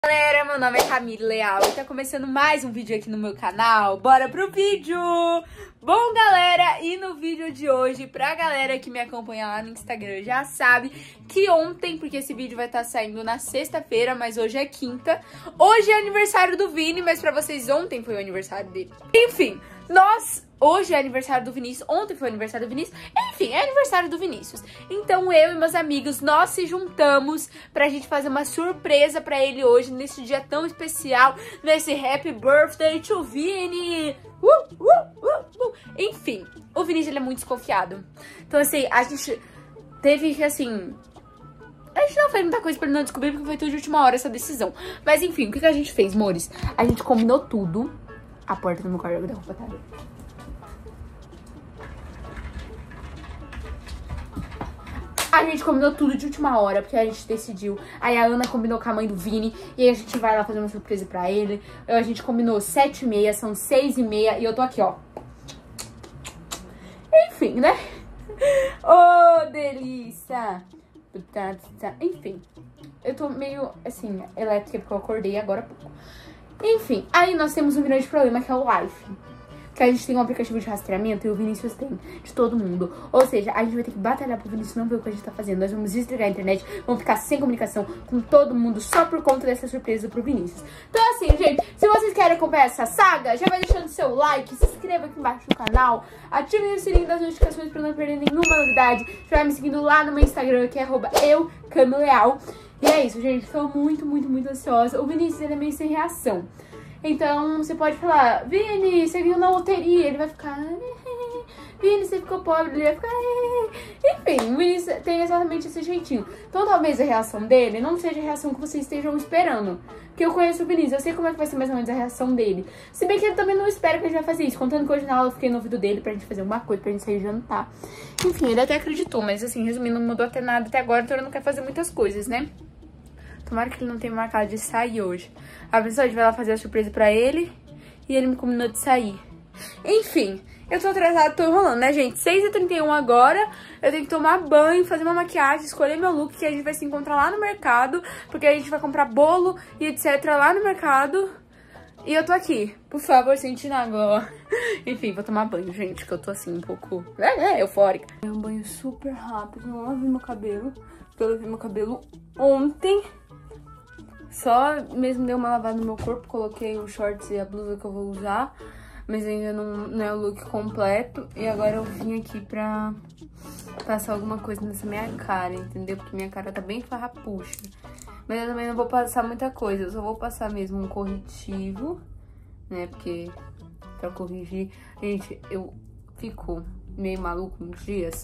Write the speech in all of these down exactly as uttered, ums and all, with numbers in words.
Galera, meu nome é Camille Leal e tá começando mais um vídeo aqui no meu canal. Bora pro vídeo! Bom, galera, e no vídeo de hoje, pra galera que me acompanha lá no Instagram já sabe que ontem, porque esse vídeo vai estar saindo na sexta-feira, mas hoje é quinta. Hoje é aniversário do Vini, mas pra vocês ontem foi o aniversário dele. Enfim, nós... Hoje é aniversário do Vinícius, ontem foi o aniversário do Vinícius, enfim, é aniversário do Vinícius. Então eu e meus amigos, nós se juntamos pra gente fazer uma surpresa pra ele hoje, nesse dia tão especial, nesse Happy Birthday to Vini. Uh, uh, uh, uh. Enfim, o Vinícius ele é muito desconfiado. Então assim, a gente teve que assim... A gente não fez muita coisa pra ele não descobrir, porque foi tudo de última hora essa decisão. Mas enfim, o que, que a gente fez, amores? A gente combinou tudo. A porta do meu quarto da roupa tá ali. A gente combinou tudo de última hora, porque a gente decidiu. Aí a Ana combinou com a mãe do Vini, e aí a gente vai lá fazer uma surpresa pra ele. A gente combinou sete e meia, são seis e meia, e eu tô aqui, ó. Enfim, né? Ô, oh, delícia! Enfim, eu tô meio, assim, elétrica, porque eu acordei agora há pouco. Enfim, aí nós temos um grande problema, que é o Life. Que a gente tem um aplicativo de rastreamento e o Vinícius tem, de todo mundo. Ou seja, a gente vai ter que batalhar pro Vinícius não ver o que a gente tá fazendo. Nós vamos desligar a internet, vamos ficar sem comunicação com todo mundo só por conta dessa surpresa pro Vinícius. Então assim, gente, se vocês querem acompanhar essa saga, já vai deixando seu like, se inscreva aqui embaixo no canal, ative o sininho das notificações pra não perder nenhuma novidade. Já vai me seguindo lá no meu Instagram, que é arroba eu, Camille Leal. E é isso, gente, tô muito, muito, muito ansiosa. O Vinícius, ele é meio sem reação. Então, você pode falar, Vini, você viu na loteria, ele vai ficar, Vini, você ficou pobre, ele vai ficar, enfim, o Vini tem exatamente esse jeitinho. Então, talvez a reação dele não seja a reação que vocês estejam esperando. Porque eu conheço o Vinícius, eu sei como é que vai ser mais ou menos a reação dele. Se bem que ele também não espera que a gente vai fazer isso, contando que hoje na aula eu fiquei no ouvido dele pra gente fazer uma coisa, pra gente sair jantar. Enfim, ele até acreditou, mas assim, resumindo, não mudou até nada até agora, então ele não quer fazer muitas coisas, né? Tomara que ele não tenha marcado de sair hoje. A pessoa vai lá fazer a surpresa pra ele e ele me combinou de sair. Enfim, eu tô atrasada, tô enrolando, né, gente? seis e trinta e um agora, eu tenho que tomar banho, fazer uma maquiagem, escolher meu look, que a gente vai se encontrar lá no mercado, porque a gente vai comprar bolo e etcétera lá no mercado. E eu tô aqui. Por favor, sente na água. Enfim, vou tomar banho, gente, que eu tô assim um pouco é, é, eufórica. É um banho super rápido, eu não lavei meu cabelo, porque eu lavei meu cabelo ontem. Só mesmo dei uma lavada no meu corpo, coloquei os shorts e a blusa que eu vou usar, mas ainda não, não é o look completo. E agora eu vim aqui pra passar alguma coisa nessa minha cara, entendeu? Porque minha cara tá bem farrapuxa. Mas eu também não vou passar muita coisa, eu só vou passar mesmo um corretivo, né? Porque pra corrigir... Gente, eu fico meio maluco uns dias.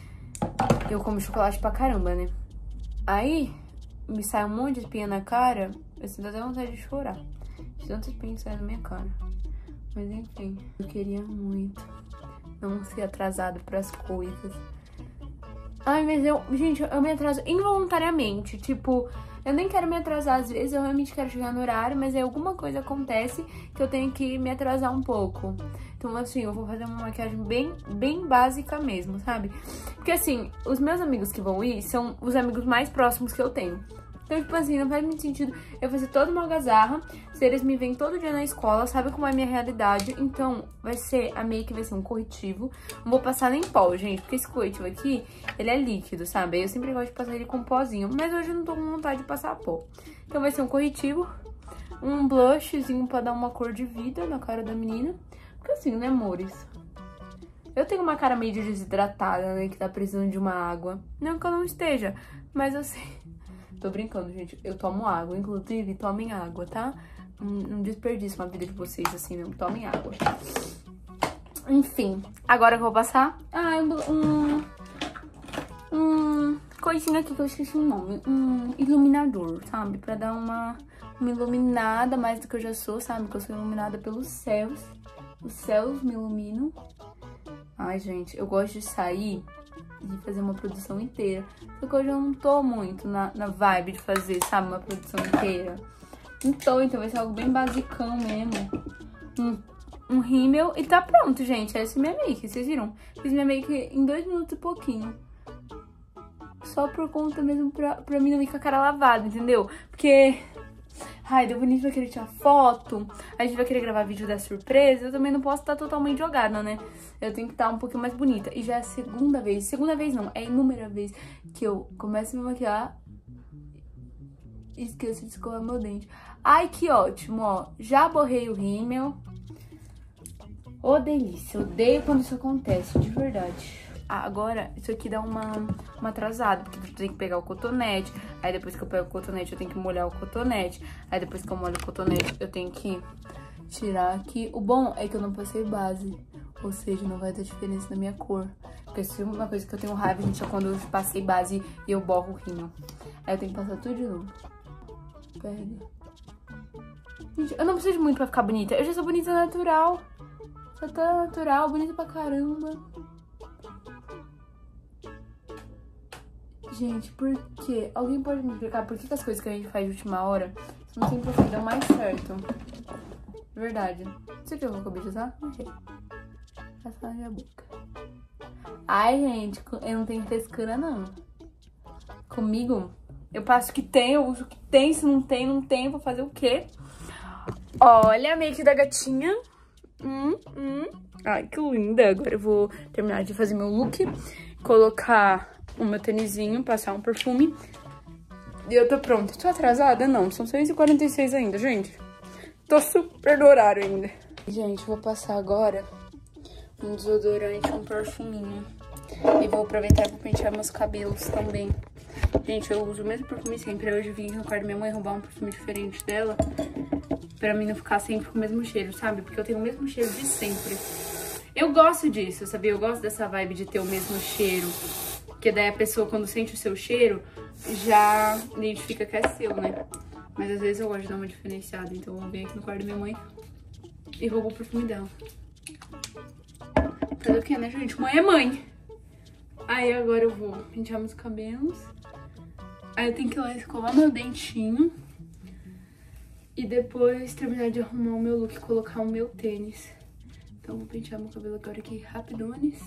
Eu como chocolate pra caramba, né? Aí... me sai um monte de espinha na cara, eu sinto até vontade de chorar. De tanta espinha que sai na minha cara. Mas enfim, eu queria muito não ser atrasado pras coisas. Ai, mas eu, gente, eu me atraso involuntariamente. Tipo, eu nem quero me atrasar às vezes, eu realmente quero chegar no horário, mas aí alguma coisa acontece que eu tenho que me atrasar um pouco. Então, assim, eu vou fazer uma maquiagem bem, bem básica mesmo, sabe? Porque, assim, os meus amigos que vão ir são os amigos mais próximos que eu tenho. Então, tipo assim, não faz muito sentido eu fazer toda uma algazarra se eles me veem todo dia na escola, sabe como é a minha realidade. Então, vai ser, a make vai ser um corretivo. Não vou passar nem pó, gente, porque esse corretivo aqui, ele é líquido, sabe? Aí eu sempre gosto de passar ele com pozinho, mas hoje eu não tô com vontade de passar pó. Então, vai ser um corretivo, um blushzinho pra dar uma cor de vida na cara da menina. Porque assim, né, amores? Eu tenho uma cara meio desidratada, né, que tá precisando de uma água. Não que eu não esteja, mas assim... Tô brincando, gente. Eu tomo água, inclusive, tomem água, tá? Não desperdício a vida de vocês, assim, não. Tomem água. Enfim, agora que eu vou passar... Ah, um... Um... coisinha aqui que eu esqueci o nome. Um iluminador, sabe? Pra dar uma, uma iluminada mais do que eu já sou, sabe? Porque eu sou iluminada pelos céus. Os céus me iluminam. Ai, gente, eu gosto de sair e fazer uma produção inteira. Só que hoje eu não tô muito na, na vibe de fazer, sabe? Uma produção inteira. Então, então vai ser algo bem basicão mesmo. Um, um rímel e tá pronto, gente. Essa é minha make, vocês viram? Fiz minha make em dois minutos e pouquinho. Só por conta mesmo pra, pra mim não ir com a cara lavada, entendeu? Porque... Ai, deu bonito, vai querer tirar foto. A gente vai querer gravar vídeo da surpresa. Eu também não posso estar totalmente jogada, né? Eu tenho que estar um pouquinho mais bonita. E já é a segunda vez. Segunda vez não, é a inúmera vez que eu começo a me maquiar e esqueço de escovar meu dente. Ai, que ótimo, ó. Já borrei o rímel. Ô, delícia. Odeio quando isso acontece, de verdade. Ah, agora, isso aqui dá uma, uma atrasada, porque tu tem que pegar o cotonete. Aí depois que eu pego o cotonete, eu tenho que molhar o cotonete. Aí depois que eu molho o cotonete, eu tenho que tirar aqui. O bom é que eu não passei base, ou seja, não vai ter diferença na minha cor. Porque se uma coisa que eu tenho raiva, gente, é quando eu passei base e eu borro o rímel. Aí eu tenho que passar tudo de novo. Pega. Gente, eu não preciso de muito pra ficar bonita. Eu já sou bonita natural. Só tá natural, bonita pra caramba. Gente, por quê? Alguém pode me explicar por que, que as coisas que a gente faz de última hora não sempre dão mais certo? Verdade. Isso aqui eu vou acabei de usar? Ok. Passar na minha boca. Ai, gente, eu não tenho frescura, não. Comigo, eu passo o que tem, eu uso o que tem. Se não tem, não tem. Vou fazer o quê? Olha a make da gatinha. Hum, hum. Ai, que linda. Agora eu vou terminar de fazer meu look. Colocar o meu tênisinho, passar um perfume. E eu tô pronta. Tô atrasada? Não, são seis e quarenta e seis ainda, gente. Tô super no horário ainda. Gente, vou passar agora um desodorante, um perfuminho. E vou aproveitar pra pentear meus cabelos também. Gente, eu uso o mesmo perfume sempre. Hoje eu vim no quarto da minha mãe roubar um perfume diferente dela. Pra mim não ficar sempre com o mesmo cheiro, sabe? Porque eu tenho o mesmo cheiro de sempre. Eu gosto disso, sabia? Eu gosto dessa vibe de ter o mesmo cheiro. Porque daí a pessoa, quando sente o seu cheiro, já identifica que é seu, né? Mas às vezes eu gosto de dar uma diferenciada. Então eu vou vir aqui no quarto da minha mãe e roubo o perfume dela. Fazer o que, né, gente? Mãe é mãe. Aí agora eu vou pentear meus cabelos. Aí eu tenho que ir lá escovar meu dentinho. E depois terminar de arrumar o meu look e colocar o meu tênis. Então eu vou pentear meu cabelo agora aqui rapidones.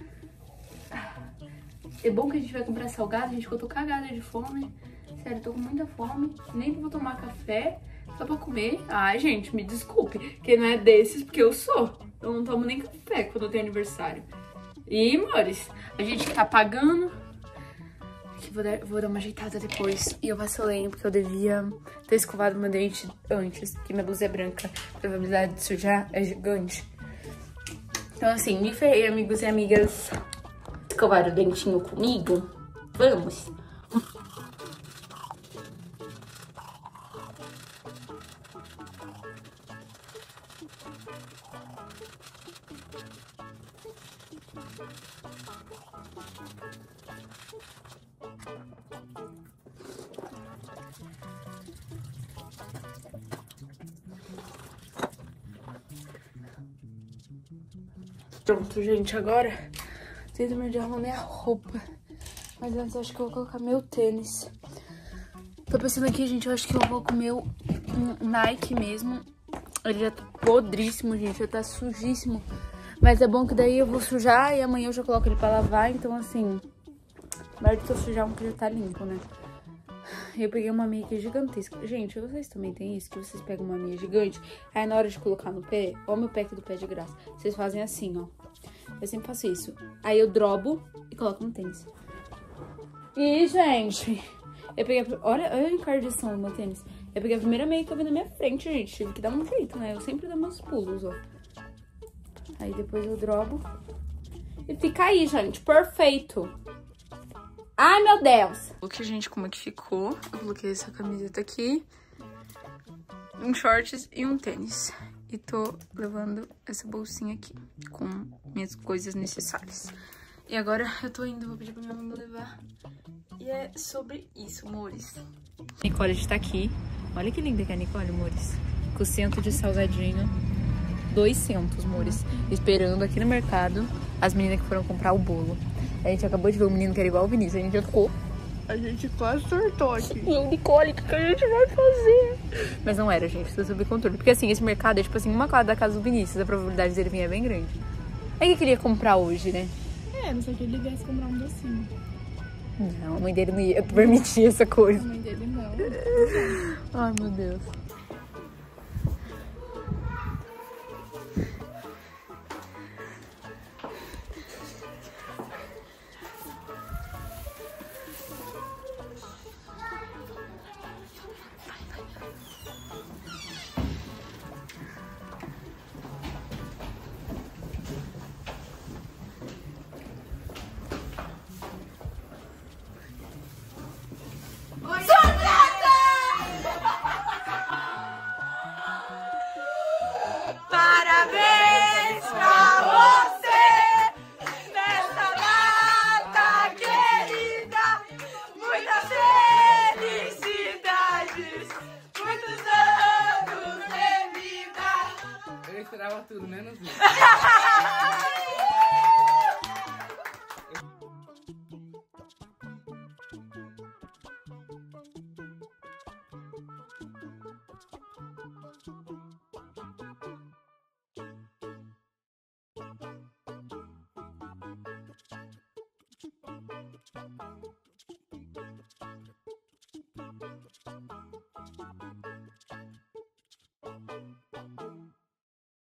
É bom que a gente vai comprar salgado, gente, que eu tô cagada de fome. Sério, eu tô com muita fome. Nem vou tomar café, só pra comer. Ai, gente, me desculpe. Quem não é desses, porque eu sou. Eu não tomo nem café quando eu tenho aniversário. E, amores, a gente tá pagando. Aqui, vou dar, vou dar uma ajeitada depois. E eu vacilei, porque eu devia ter escovado meu dente antes, porque minha blusa é branca. A probabilidade de sujar é gigante. Então, assim, me ferrei, amigos e amigas. Escovar o dentinho comigo? Vamos! Pronto, gente, agora preciso terminar de arrumar minha roupa. Mas antes eu acho que eu vou colocar meu tênis. Tô pensando aqui, gente, eu acho que eu vou com o meu Nike mesmo. Ele já tá podríssimo, gente, já tá sujíssimo. Mas é bom que daí eu vou sujar e amanhã eu já coloco ele pra lavar. Então, assim, na hora de eu sujar um que já tá limpo, né? Eu peguei uma meia aqui gigantesca. Gente, vocês também tem isso? Que vocês pegam uma meia gigante, aí na hora de colocar no pé, ó o meu pé aqui do pé de graça. Vocês fazem assim, ó. Eu sempre faço isso. Aí eu drobo e coloco no tênis. E, gente, eu peguei... A... Olha, olha a encardição do meu tênis. Eu peguei a primeira meia que eu vi na minha frente, gente. Tive que dar um jeito, né? Eu sempre dou meus pulos, ó. Aí depois eu drobo. E fica aí, gente. Perfeito. Ai, meu Deus. Look, gente, como é que ficou. Eu coloquei essa camiseta aqui, um shorts e um tênis. E tô levando essa bolsinha aqui com minhas coisas necessárias. E agora eu tô indo, vou pedir pra minha mãe me levar. E é sobre isso, amores. Nicole está aqui. Olha que linda que é a Nicole, amores. Com o cento de salgadinho. duzentos, amores. Esperando aqui no mercado as meninas que foram comprar o bolo. A gente acabou de ver um menino que era igual o Vinícius. A gente já ficou... A gente quase surtou aqui. E o Nicole, o que a gente vai fazer? Mas não era, gente. Precisa subir controle. Porque assim, esse mercado é tipo assim, uma quadra da casa do Vinícius. A probabilidade dele vir é bem grande. Aí o que ele queria comprar hoje, né? É, não sei que ele viesse comprar um docinho. Não, a mãe dele não ia permitir essa coisa. A mãe dele não. Ai, meu Deus. tava tudo, menos isso.